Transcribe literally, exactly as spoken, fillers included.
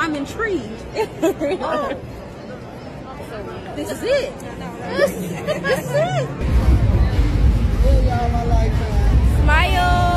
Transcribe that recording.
I'm intrigued. Oh. This is it. This, this is it. Smile.